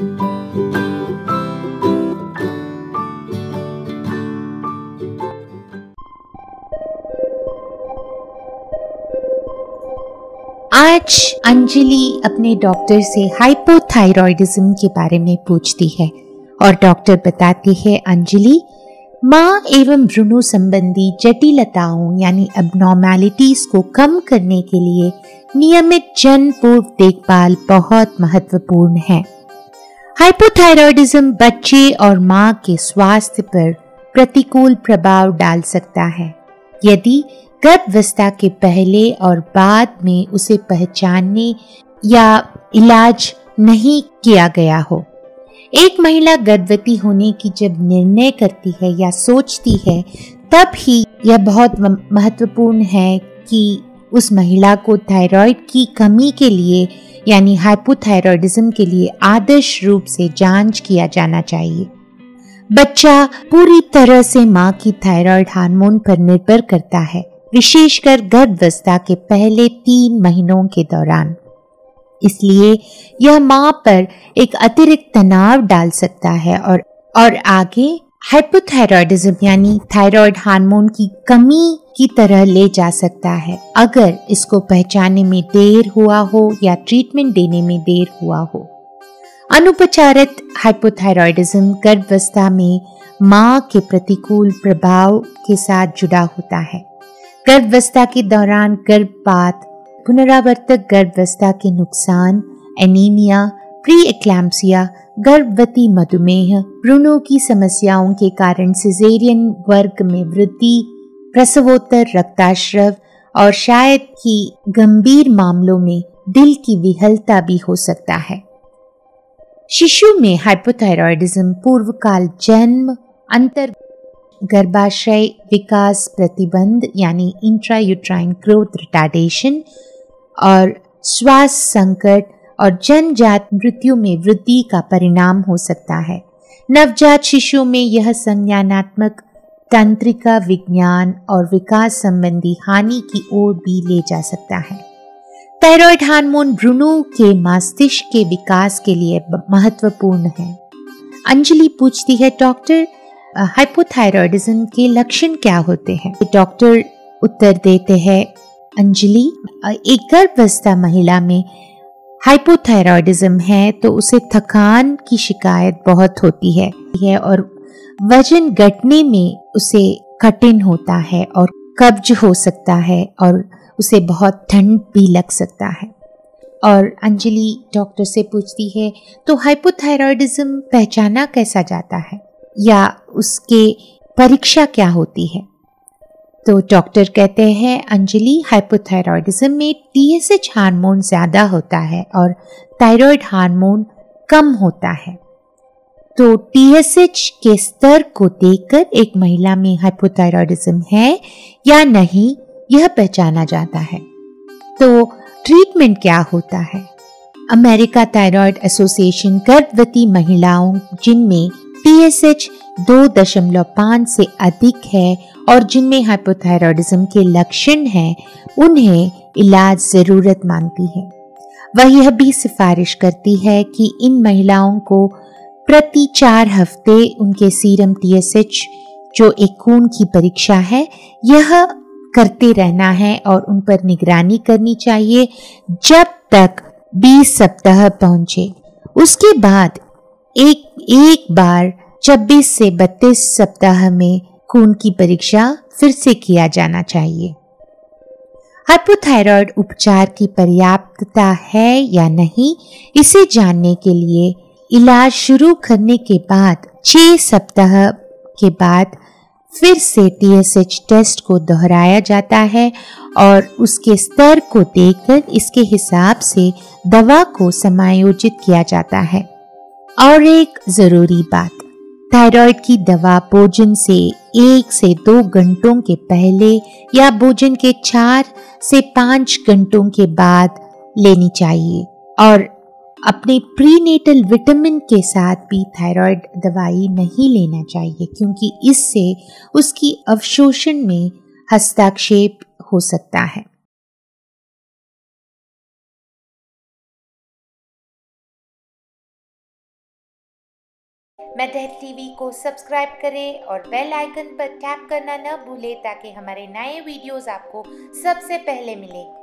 आज अंजलि अपने डॉक्टर से हाइपोथायरॉयडिज्म के बारे में पूछती है और डॉक्टर बताती है, अंजलि, माँ एवं भ्रूण संबंधी जटिलताओं यानी एबनॉर्मैलिटीज को कम करने के लिए नियमित जन्म पूर्व देखभाल बहुत महत्वपूर्ण है। हाइपोथायरॉयडिज्म बच्चे और माँ के स्वास्थ्य पर प्रतिकूल प्रभाव डाल सकता है यदि गर्भावस्था के पहले और बाद में उसे पहचानने या इलाज नहीं किया गया हो। एक महिला गर्भवती होने की जब निर्णय करती है या सोचती है, तब ही यह बहुत महत्वपूर्ण है कि उस महिला को थायराइड की कमी के लिए यानी हाइपोथायरॉयडिज्म के लिए आदर्श रूप से जांच किया जाना चाहिए। बच्चा पूरी तरह से माँ की थायराइड हार्मोन पर निर्भर करता है, विशेषकर गर्भावस्था के पहले 3 महीनों के दौरान। इसलिए यह माँ पर एक अतिरिक्त तनाव डाल सकता है और आगे हाइपोथायरॉयडिज्म यानी थायराइड हार्मोन की कमी की तरह ले जा सकता है अगर इसको पहचानने में देर हुआ हो या ट्रीटमेंट देने में देर हुआ हो। अनुपचारित हाइपोथायरॉयडिज्म गर्भावस्था में माँ के प्रतिकूल प्रभाव के साथ जुड़ा होता है। गर्भावस्था के दौरान गर्भपात, पुनरावर्तक गर्भावस्था के नुकसान, एनीमिया, प्री एक्लैम्सिया, गर्भवती मधुमेह, भ्रूणों की समस्याओं के कारण सिजेरियन वर्ग में वृद्धि, प्रसवोत्तर रक्ताश्रव और शायद ही गंभीर मामलों में दिल की विहलता भी हो सकता है। शिशु में हाइपोथायरॉयडिज्म पूर्वकाल जन्म, अंतर गर्भाशय विकास प्रतिबंध यानी इंट्रायूट्राइन ग्रोथ रिटार्डेशन और श्वास संकट और जन्मजात मृत्यु में वृद्धि का परिणाम हो सकता है। नवजात शिशु में यह संज्ञानात्मक, तंत्रिका विज्ञान और विकास संबंधी हानि की ओर भी ले जा सकता है। थायराइड हार्मोन भ्रूणों के मस्तिष्क के विकास के लिए महत्वपूर्ण है। अंजलि पूछती है, डॉक्टर, हाइपोथायरॉयडिज्म के लक्षण क्या होते हैं? डॉक्टर उत्तर देते हैं, अंजलि, एक गर्भावस्था महिला में हाइपोथायरॉयडिज्म है तो उसे थकान की शिकायत बहुत होती है और वजन घटने में उसे कठिन होता है और कब्ज हो सकता है और उसे बहुत ठंड भी लग सकता है। और अंजलि डॉक्टर से पूछती है, तो हाइपोथायरॉयडिज्म पहचाना कैसा जाता है या उसके परीक्षा क्या होती है? तो डॉक्टर कहते हैं, अंजलि, हाइपोथायरॉयडिज्म में TSH हार्मोन ज्यादा होता है और थायराइड हार्मोन कम होता है। तो TSH के स्तर को देखकर एक महिला में हाइपोथायरॉयडिज्म है या नहीं यह पहचाना जाता है। तो ट्रीटमेंट क्या होता है? अमेरिका थायराइड एसोसिएशन गर्भवती महिलाओं जिनमें TSH 2.5 से अधिक है और जिनमें हाइपोथायरॉयडिज्म के लक्षण हैं, उन्हें इलाज जरूरत मानती है। वह यह भी सिफारिश करती है कि इन महिलाओं को प्रति 4 हफ्ते उनके सीरम TSH, जो एक खून की परीक्षा है, यह करते रहना है और उन पर निगरानी करनी चाहिए जब तक 20 सप्ताह पहुंचे। उसके बाद एक बार 26 से 32 सप्ताह में खून की परीक्षा फिर से किया जाना चाहिए। हाइपोथायरॉयड उपचार की पर्याप्तता है या नहीं, इसे जानने के लिए इलाज शुरू करने के बाद 6 सप्ताह के बाद फिर से TSH टेस्ट को दोहराया जाता है और उसके स्तर को देखकर इसके हिसाब से दवा को समायोजित किया जाता है। और एक जरूरी बात, थायराइड की दवा भोजन से 1 से 2 घंटों के पहले या भोजन के 4 से 5 घंटों के बाद लेनी चाहिए और अपने प्रीनेटल विटामिन के साथ भी थायराइड दवाई नहीं लेना चाहिए, क्योंकि इससे उसकी अवशोषण में हस्तक्षेप हो सकता है। मेटल टीवी को सब्सक्राइब करें और बेल आइकन पर टैप करना न भूलें ताकि हमारे नए वीडियोस आपको सबसे पहले मिले।